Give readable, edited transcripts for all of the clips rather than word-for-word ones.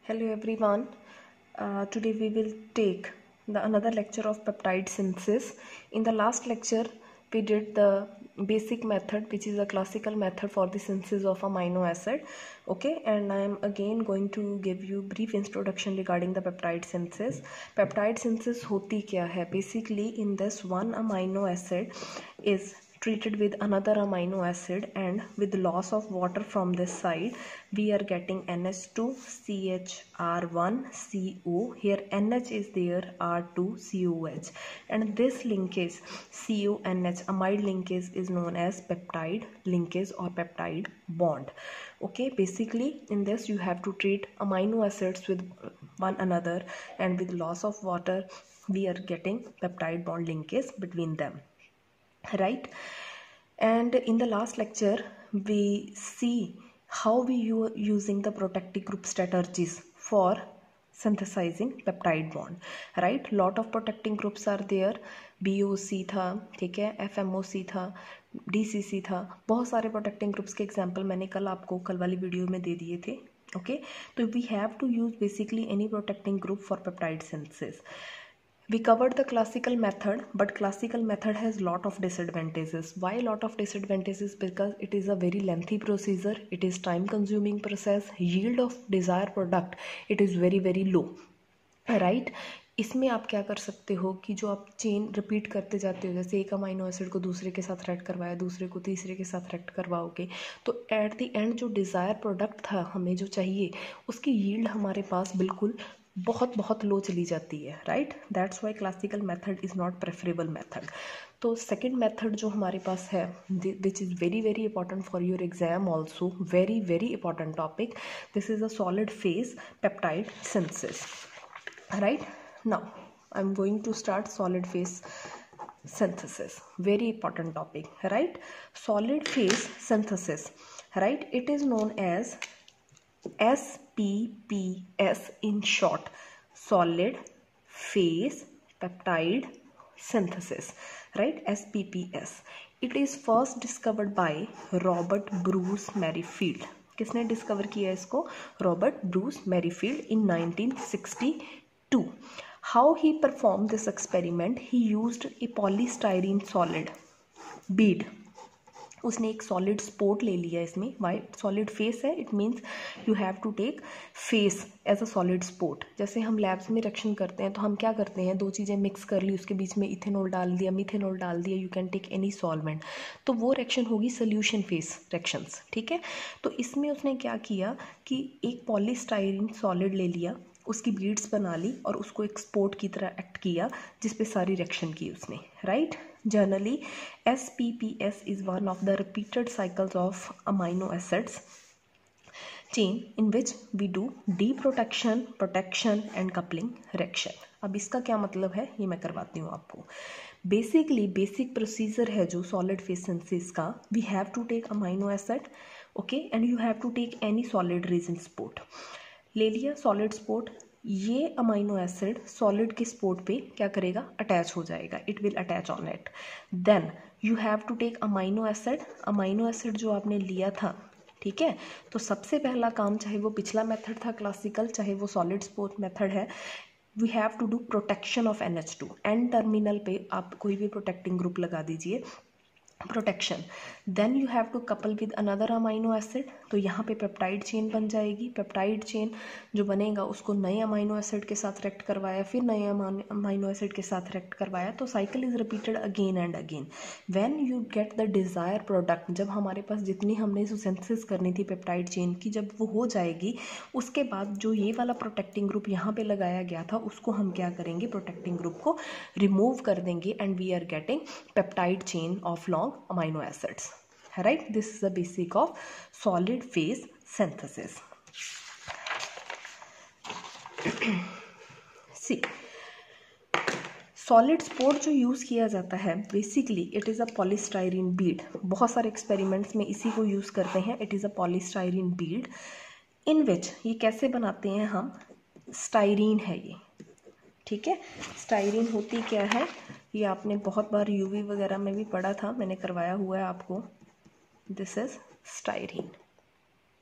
Hello everyone. Today we will take another lecture of peptide synthesis. In the last lecture we did the basic method, which is a classical method for the synthesis of amino acid. Okay, and I am again going to give you brief introduction regarding the peptide synthesis. Peptide synthesis hoti kya hai? Basically, in this one amino acid is treated with another amino acid, and with loss of water from this side we are getting NH2 CHR1 CO. Here NH is there, R2 COH, and this linkage CONH amide linkage is known as peptide linkage or peptide bond. Okay, basically in this you have to treat amino acids with one another, and with loss of water we are getting peptide bond linkage between them, right? And in the last lecture we see how we using the protective group strategies for synthesizing peptide bond, right? Lot of protecting groups are there. BOC था, ठीक है, FMOC था, DCC था, बहुत सारे protecting groups के example मैंने कल वाली वीडियो में दे दिए थे. Okay, तो we have to use basically any protecting group for peptide synthesis. We covered the classical method, but classical method has lot of disadvantages. Why lot of disadvantages? Because it is a very lengthy procedure, it is time consuming process, yield of desired product it is very low, right? इसमें आप क्या कर सकते हो कि जो आप chain repeat करते जाते हो, जैसे एक अमाइनो एसिड को दूसरे के साथ रिएक्ट करवाया, दूसरे को तीसरे के साथ रिएक्ट करवाओगे, तो एट द एंड जो डिज़ायर प्रोडक्ट था हमें जो चाहिए उसकी यील्ड हमारे पास बिल्कुल बहुत लो चली जाती है, right? That's why classical method is not preferable method. तो सेकेंड मेथड जो हमारे पास है, which is very important for your exam also, very important topic, this is a solid phase peptide synthesis, right? Now I'm going to start solid phase synthesis, very important topic, right? Solid phase synthesis, right? It is known as SPPS in short, solid phase peptide synthesis, right? SPPS. It is first discovered by Robert Bruce Merrifield. किसने discover किया इसको? Robert Bruce Merrifield in 1962. How he performed this experiment? He used a polystyrene solid bead. उसने एक solid sport ले लिया इसमें. Why solid phase है, it means you have to take phase as a solid support. जैसे हम labs में reaction करते हैं तो हम क्या करते हैं, दो चीज़ें मिक्स कर ली, उसके बीच में इथेनॉल डाल दिया, मिथेनॉल डाल दिया, you can take any solvent, तो वो रिएक्शन होगी सोल्यूशन फेस रिएक्शंस, ठीक है? तो इसमें उसने क्या किया कि एक पॉलीस्टाइरीन सॉलिड ले लिया, उसकी बीड्स बना ली और उसको एक स्पोर्ट की तरह एक्ट किया, जिस पे सारी रिएक्शन की उसने, right? Generally, SPPS is one of the repeated cycles of amino acids chain in which we do deprotection, protection and coupling reaction. अब इसका क्या मतलब है ये मैं करवाती हूँ आपको. बेसिकली बेसिक प्रोसीजर है जो सॉलिड फेज सिंथेसिस का, we have to take amino acid, okay, and you have to take any solid resin support. ले लिया सॉलिड स्पोर्ट, ये अमाइनो एसिड सॉलिड के स्पोर्ट पे क्या करेगा, अटैच हो जाएगा, it will attach on it. Then you have to take amino acid. Amino acid जो आपने लिया था, ठीक है, तो सबसे पहला काम, चाहे वो पिछला मेथड था क्लासिकल, चाहे वो सॉलिड स्पोर्ट मेथड है, we have to do protection of NH2. N terminal पे आप कोई भी प्रोटेक्टिंग ग्रुप लगा दीजिए, protection. Then you have to couple with another amino acid, तो यहाँ पे पेप्टाइड चेन बन जाएगी. पेप्टाइड चेन जो बनेगा उसको नए अमाइनो एसिड के साथ रिएक्ट करवाया, फिर नए अमाइनो एसिड के साथ रिएक्ट करवाया, तो cycle is repeated again and again. When you get the desire product, जब हमारे पास जितनी हमने सिंथेसिस करनी थी पेप्टाइड चेन की, जब वो हो जाएगी, उसके बाद जो ये वाला प्रोटेक्टिंग ग्रुप यहाँ पे लगाया गया था उसको हम क्या करेंगे, प्रोटेक्टिंग ग्रुप को रिमूव कर देंगे, and we are getting peptide chain of long amino acids, right? This is the basic of solid phase synthesis. See, solid support जो यूज़ किया जाता है, basically it is a polystyrene bead. बहुत सारे experiments में इसी को यूज़ करते हैं. It is a polystyrene bead in which, ये कैसे बनाते हैं हम, स्टाइरीन है ये, ठीक है? स्टाइरीन होती क्या है, ये आपने बहुत बार यूवी वगैरह में भी पढ़ा था, मैंने करवाया हुआ है आपको. This is styrene,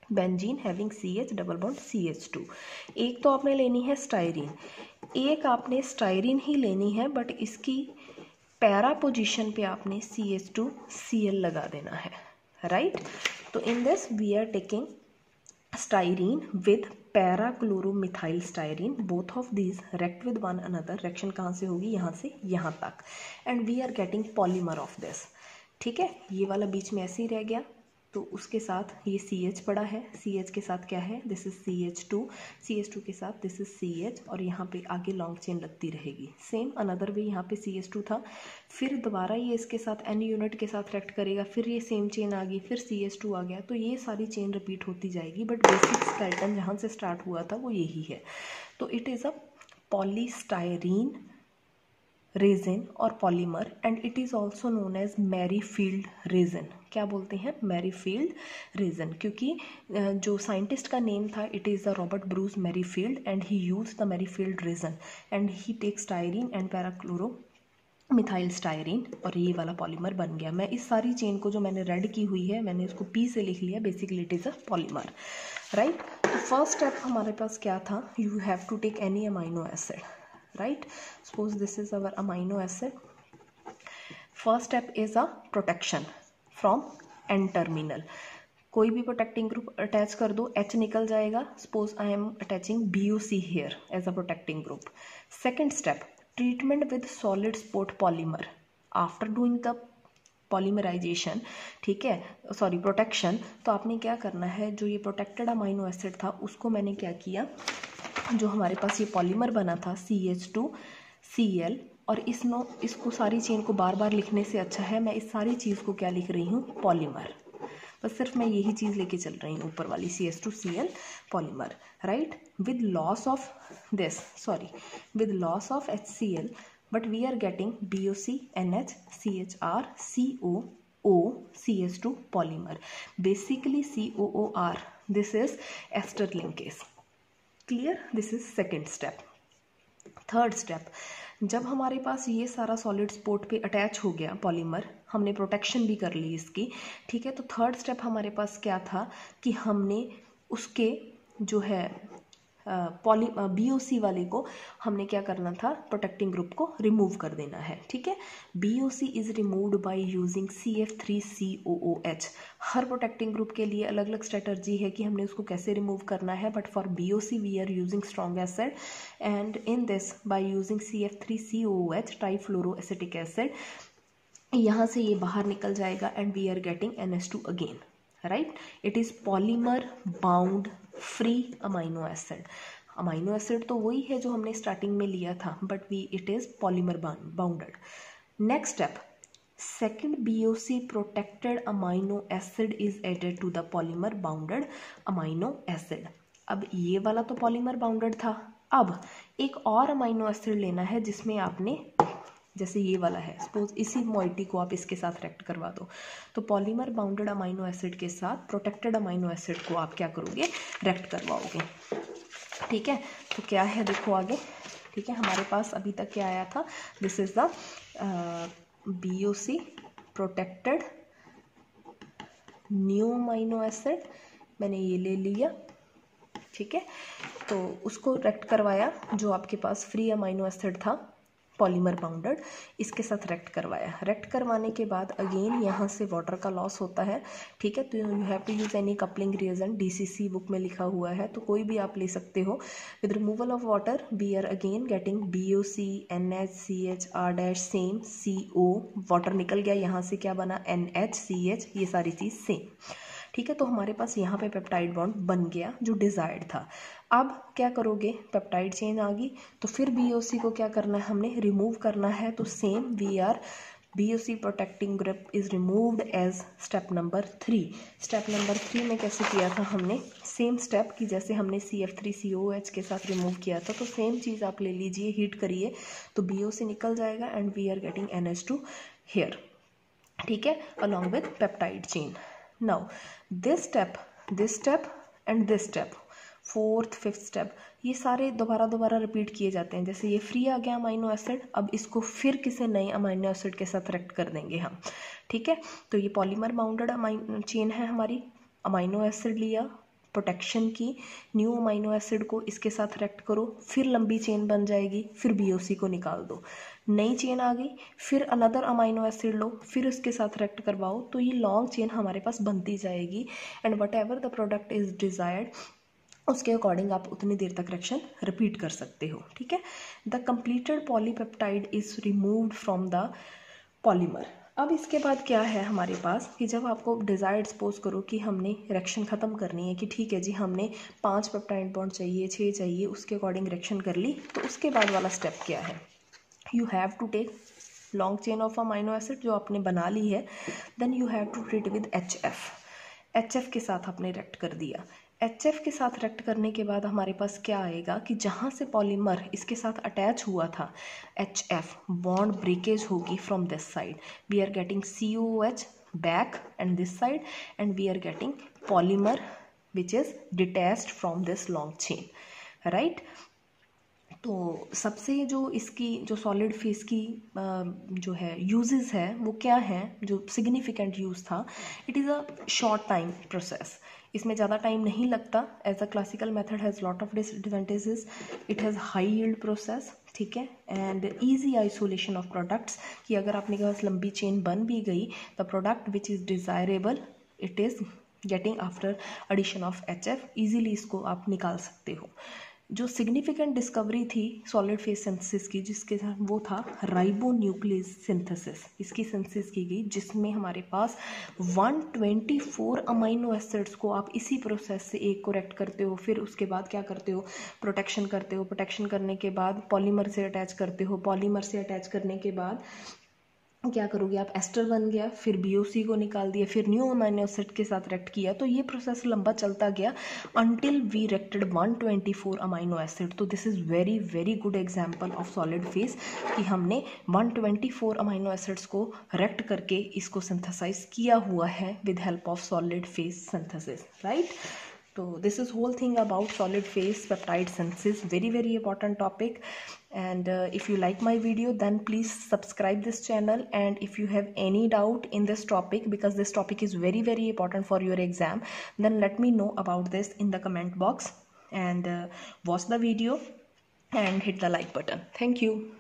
benzene having CH double bond CH2। एक तो आपने लेनी है स्टायरीन, एक आपने स्टायरीन ही लेनी है बट इसकी पैरा पोजीशन पे आपने CH2Cl लगा देना है, राइट। तो in this we are taking styrene with para chloromethyl styrene, both of these react with one another. Reaction कहाँ से होगी, यहाँ से यहाँ तक, and we are getting polymer of this. ठीक है, ये वाला बीच में ऐसे ही रह गया, तो उसके साथ ये CH पड़ा है, CH के साथ क्या है, दिस इज CH2, CH2 के साथ दिस इज CH, और यहाँ पे आगे लॉन्ग चेन लगती रहेगी। सेम अनदर वे यहाँ पे CH2 था, फिर दोबारा ये इसके साथ N यूनिट के साथ रिएक्ट करेगा, फिर ये सेम चेन आ गई, फिर CH2 आ गया, तो ये सारी चेन रिपीट होती जाएगी, बट बेसिक स्केलेटन जहाँ से स्टार्ट हुआ था वो यही है। तो it is a polystyrene resin और polymer, and it is also known as Merrifield resin. क्या बोलते हैं, मैरीफील्ड रेजिन, क्योंकि जो साइंटिस्ट का नेम था it is the Robert Bruce Merrifield, and he use the Merrifield resin and he take styrene and para chloro methyl styrene, और ये वाला पॉलीमर बन गया। मैं इस सारी चेन को जो मैंने रेड की हुई है मैंने इसको P से लिख लिया, basically it is a polymer, right. तो फर्स्ट स्टेप हमारे पास क्या था, you have to take any amino acid, right? Suppose this is our amino acid. First step is a protection from N terminal. कोई भी प्रोटेक्टिंग ग्रुप अटैच कर दो, H निकल जाएगा। Suppose I am attaching BOC here as a protecting group. Second step, treatment with solid sport polymer. After doing the polymerization, ठीक है, sorry protection, तो आपने क्या करना है, जो ये प्रोटेक्टेड अमाइनो एसिड था उसको मैंने क्या किया, जो हमारे पास ये पॉलीमर बना था CH2Cl, और इसको सारी चेन को बार बार लिखने से अच्छा है मैं इस सारी चीज़ को क्या लिख रही हूँ, पॉलीमर। बस सिर्फ मैं यही चीज़ लेके चल रही हूँ, ऊपर वाली CH2Cl polymer, right. With loss of HCl, but we are getting BOC, NH, CHR, COO, CH2 polymer. Basically COOR, this is ester linkase. Clear? This is second step. Third step, जब हमारे पास ये सारा सॉलिड स्पोर्ट पे attach हो गया polymer, हमने protection भी कर ली इसकी, ठीक है, तो थर्ड स्टेप हमारे पास क्या था कि हमने उसके जो है BOC वाले को हमने क्या करना था, प्रोटेक्टिंग ग्रुप को रिमूव कर देना है, ठीक है। BOC is removed by using CF3COOH। हर प्रोटेक्टिंग ग्रुप के लिए अलग अलग स्ट्रेटर्जी है कि हमने उसको कैसे रिमूव करना है, but for BOC we are using strong acid, and in this by using CF3COOH trifluoroacetic acid, यहाँ से ये बाहर निकल जाएगा and we are getting NH2 again, right. It is polymer bound free amino acid. Amino acid तो वही है जो हमने स्टार्टिंग में लिया था, but it is polymer bounded. Next step, second BOC protected amino acid is added to the polymer bounded amino acid. अब ये वाला तो पॉलीमर बाउंडेड था, अब एक और अमाइनो एसिड लेना है जिसमें आपने, जैसे ये वाला है, सपोज इसी मोइटी को आप इसके साथ रिएक्ट करवा दो, तो पॉलीमर बाउंडेड अमाइनो एसिड के साथ प्रोटेक्टेड अमाइनो एसिड को आप क्या करोगे, रिएक्ट करवाओगे, ठीक है। तो क्या है देखो आगे, ठीक है, हमारे पास अभी तक क्या आया था, this is the BOC protected new amino acid, मैंने ये ले लिया, ठीक है, तो उसको रिएक्ट करवाया, जो आपके पास फ्री अमाइनो एसिड था पॉलीमर बाउंडेड, इसके साथ रिएक्ट करवाया। रिएक्ट करवाने के बाद अगेन यहाँ से वाटर का लॉस होता है, ठीक है, तो you have to use any coupling reagent, DCC book में लिखा हुआ है, तो कोई भी आप ले सकते हो। With removal of water we are again getting BOC, NH, CHR same, CO, water निकल गया, यहाँ से क्या बना, NH, CH, ये सारी चीज़ सेम, ठीक है। तो हमारे पास यहाँ पे पेप्टाइड बॉन्ड बन गया जो डिजायर्ड था। अब क्या करोगे, पेप्टाइड चेन आ गई, तो फिर BOC को क्या करना है, हमने रिमूव करना है, तो same BOC protecting group is removed as step number 3। Step number 3 में कैसे किया था हमने, सेम स्टेप की जैसे हमने CF3COOH के साथ रिमूव किया था, तो सेम चीज़ आप ले लीजिए, हीट करिए, तो BOC निकल जाएगा and we are getting NH2 here, ठीक है, along with peptide chain. Now this step and this step, fourth fifth step, ये सारे दोबारा रिपीट किए जाते हैं। जैसे ये फ्री आ गया अमाइनो एसिड, अब इसको फिर किसी नए अमाइनो एसिड के साथ रिएक्ट कर देंगे हम, ठीक है। तो ये पॉलीमर बाउंडेड अमाइनो चेन है हमारी, अमाइनो एसिड लिया, प्रोटेक्शन की, न्यू अमाइनो एसिड को इसके साथ रिएक्ट करो, फिर लंबी चेन बन जाएगी, फिर BOC को निकाल दो, नई चेन आ गई, फिर अनदर अमाइनो एसिड लो, फिर उसके साथ रिएक्ट करवाओ, तो ये लॉन्ग चेन हमारे पास बनती जाएगी। And whatever the product is desired, उसके अकॉर्डिंग आप उतनी देर तक रिएक्शन रिपीट कर सकते हो, ठीक है। The completed polypeptide is removed from the polymer. अब इसके बाद क्या है हमारे पास कि जब आपको डिजायर्ड सपोज करो कि हमने रिएक्शन ख़त्म करनी है, कि ठीक है जी हमने 5 पेप्टाइड बॉन्ड चाहिए, 6 चाहिए, उसके अकॉर्डिंग रिएक्शन कर ली, तो उसके बाद वाला स्टेप क्या है, you have to take long chain of amino acid जो आपने बना ली है, then you have to treat with HF के साथ आपने रिएक्ट कर दिया। HF के साथ रिएक्ट करने के बाद हमारे पास क्या आएगा कि जहाँ से पॉलीमर इसके साथ अटैच हुआ था, HF बॉन्ड ब्रेकेज होगी from this side, we are getting COOH back and this side, and we are getting polymer which is detached from this long chain, right. तो सबसे जो इसकी जो सॉलिड फेस की जो है यूजेस है वो क्या है, जो सिग्निफिकेंट यूज़ था, it is a short time process, इसमें ज़्यादा टाइम नहीं लगता। As a classical method has lot of disadvantages, it has high yield process, ठीक है, and easy isolation of products, कि अगर आपने पास लंबी चेन बन भी गई, the product which is desirable it is getting after addition of HF, easily इसको आप निकाल सकते हो। जो सिग्निफिकेंट डिस्कवरी थी सॉलिड फेस सिंथेसिस की, जिसके साथ वो था राइबोन्यूक्लियस सिंथेसिस, इसकी सिंथेसिस की गई, जिसमें हमारे पास 124 अमाइनो एसिड्स को आप इसी प्रोसेस से एक को रिएक्ट करते हो, फिर उसके बाद क्या करते हो, प्रोटेक्शन करते हो, प्रोटेक्शन करने के बाद पॉलीमर से अटैच करते हो, पॉलीमर से अटैच करने के बाद क्या करोगे आप, एस्टर बन गया, फिर BOC को निकाल दिया, फिर न्यू अमाइनो एसिड के साथ रिएक्ट किया, तो ये प्रोसेस लंबा चलता गया until we reacted 124 amino acid. तो this is very very good example of solid phase, कि हमने 124 अमाइनो एसिड्स को रिएक्ट करके इसको सिंथेसाइज किया हुआ है with help of solid phase synthesis, right. So this is whole thing about solid phase peptide synthesis, very very important topic. And if you like my video, then please subscribe this channel, and if you have any doubt in this topic, because this topic is very very important for your exam, then let me know about this in the comment box, and watch the video and hit the like button. Thank you.